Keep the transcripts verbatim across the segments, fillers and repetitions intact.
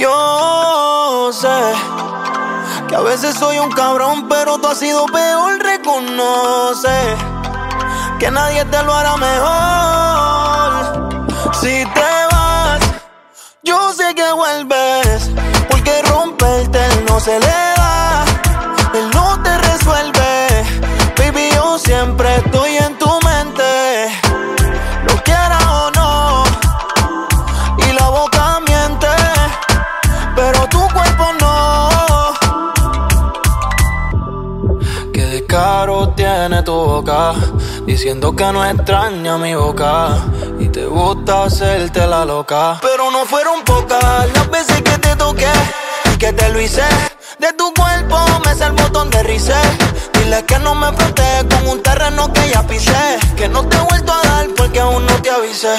Yo sé que a veces soy un cabrón, pero tú has sido peor. Reconoce que nadie te lo hará mejor. Si te vas, yo sé que vuelves, porque romperte él no se le da, él no te resuelve. Baby, yo siempre estoy en tu mente, lo quieras o no, y la boca miente, pero tu cuerpo no. Qué descaro tiene tu boca, diciendo que no extraña mi boca y te gusta hacerte la loca. Pero no fueron pocas las veces que te toqué y que te lo hice. De tu cuerpo me sé el botón de reset. Dile que no me protege con un terreno que ya pisé, que no te he vuelto a dar porque aún no te avisé.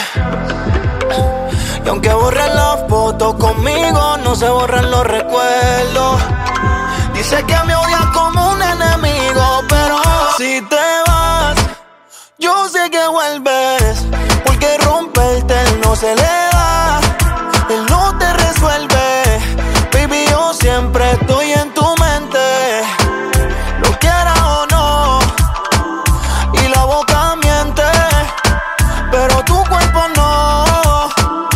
Y aunque borren las fotos conmigo, no se borran los recuerdos. Dice que me odias como un enemigo, pero si te vas, yo sé que vuelves, porque romperte él no se le da, él no te resuelve. Baby, yo siempre estoy en tu mente, lo quieras o no, y la boca miente, pero tu cuerpo no.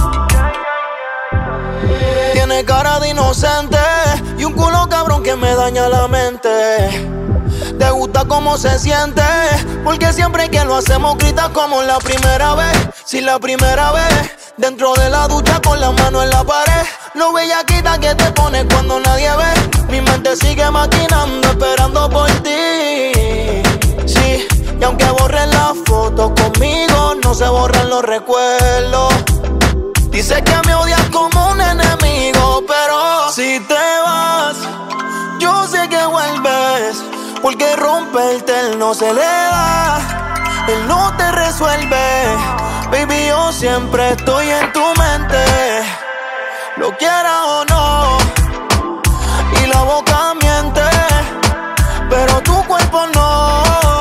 Tiene cara de inocente y un culo cabrón que me daña la mente. Te gusta cómo se siente, porque siempre que lo hacemos gritas como la primera vez. Si la primera vez, dentro de la ducha con la mano en la pared. Lo bellaquita que te pones cuando nadie ve. Mi mente sigue maquinando, esperando por ti. Sí, y aunque borren las fotos conmigo, no se borran los recuerdos. Dice que me odias como un enemigo, pero si te vas, yo sé que vuelves, porque romperte él no se le da, él no te resuelve. Baby, yo siempre estoy en tu mente, lo quieras o no, y la boca miente, pero tu cuerpo no.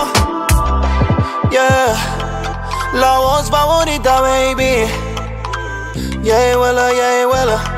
Yeah, la voz favorita, baby. Yeah, huela, yeah, huela.